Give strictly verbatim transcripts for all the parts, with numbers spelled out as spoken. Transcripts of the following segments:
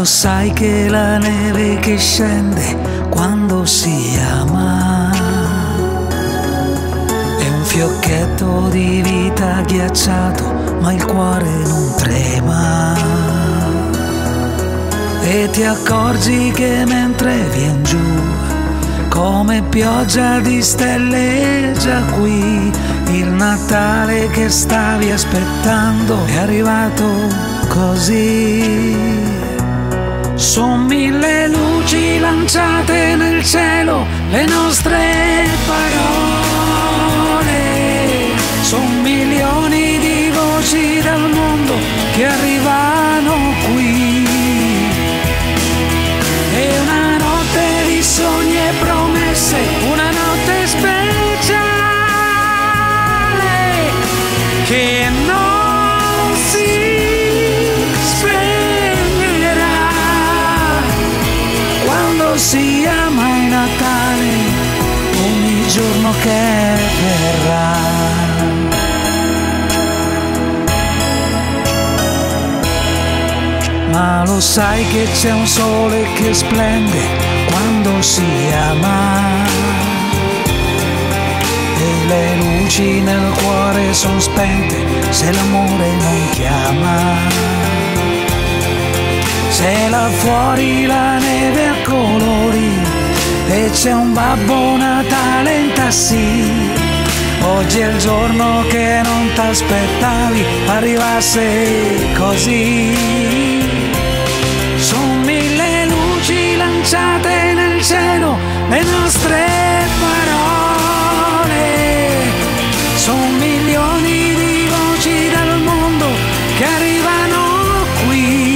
lo sai che la neve che scende quando si ama è un fiocchetto di vita ghiacciato, ma il cuore non trema. E ti accorgi che mentre vien giù come pioggia di stelle, già qui il Natale che stavi aspettando è arrivato così. Son mille luci lanciate nel cielo, le nostre parole. Son milioni di voci dal mondo che arrivano qui. È una notte di sogni e promesse, una notte speciale che non si spegnerà. Quando si ama il Natale, ogni giorno che verrà. Ma lo sai che c'è un sole che splende quando si ama, e le luci nel cuore son spente se l'amore non chiama. Se là fuori la neve a colori e c'è un Babbo Natale in tassì, oggi è il giorno che non t'aspettavi arrivasse così. Son mille luci lanciate nel cielo, le nostre parole. Son milioni di voci dal mondo che arrivano qui.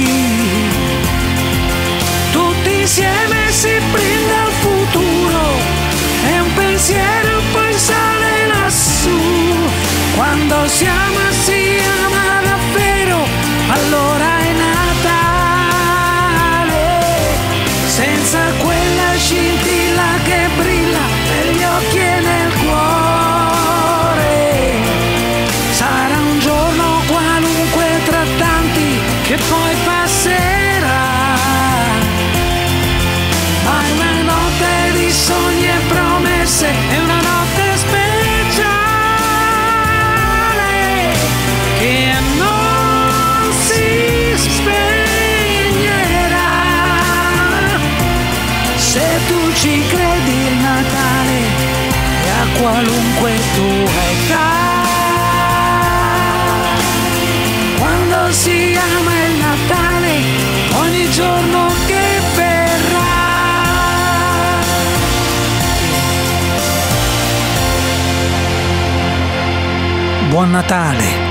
Tutti insieme si brinda al futuro e un pensiero poi sale lassù. Quando si ama si ama davvero, allora è Natale. Senza quella scintilla che brilla negli occhi e nel cuore, sarà un giorno qualunque tra tanti che poi passerà. Ma è una notte di sogni e promesse, è una notte speciale che non si spegnerà. Se tu ci credi il Natale è a qualunque tua età. Quando si ama il Natale ogni giorno che verrà. Buon Natale!